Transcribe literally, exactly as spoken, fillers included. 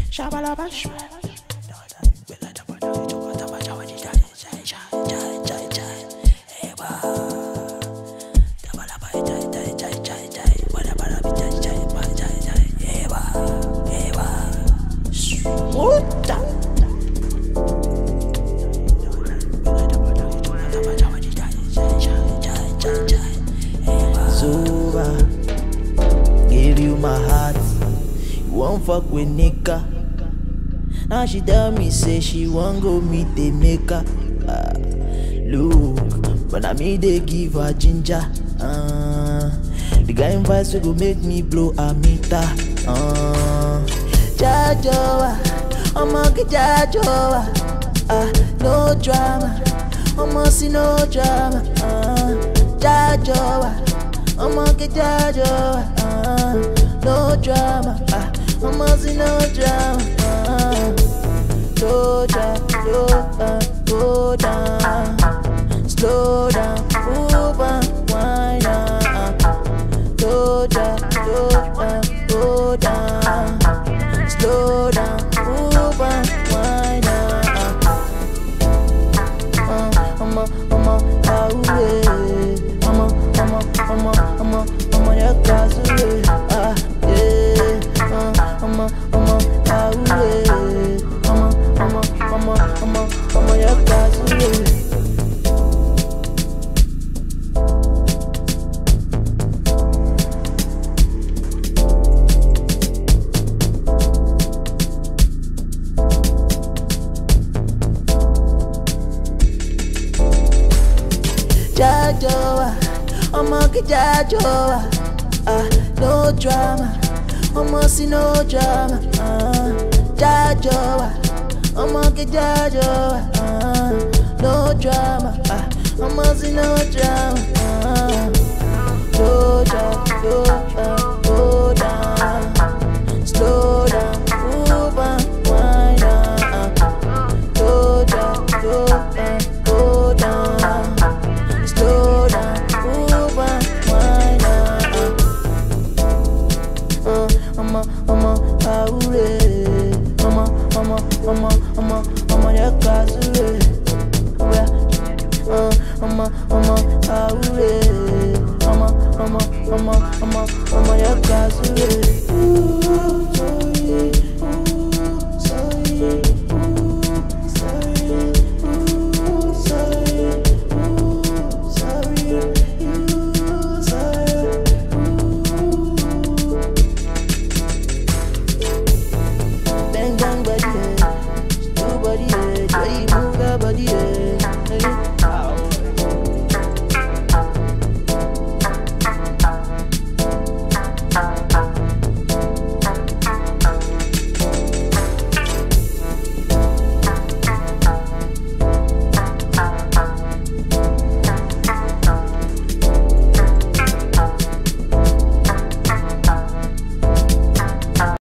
Zuba, give you my heart, you won't fuck with nigga. Now she tell me say she won't go meet the maker. Uh, look, but I me they give her ginger. Uh, the guy invites we go make me blow a meter. Uh, Jajoa, I'ma get Jajoa. Uh, no drama, I'ma see no drama. Uh, Jajoa, I'ma get Jajoa. Uh, no drama, uh, I'ma see no drama. Uh, slow down, slow down, slow down, slow down, move and wind up. Slow down, slow down, slow down, slow down, move and wind up. Uh, I'm a, I'm a, away. I'm a, I'm a, I'm a, I'm a, I'm a, your class away. Ah, yeah. Uh, I'm a, I'm a, away. I'm a, I'm a, I'm a, I'm a, I'm a, your class away. Jajoa, I'ma get Jajoa. Ah, no drama, I'ma see no drama. Ah, Jajoa, I'ma get Jajoa. Ah, no drama, ah, I'ma see no drama. Ah, no drama, no drama.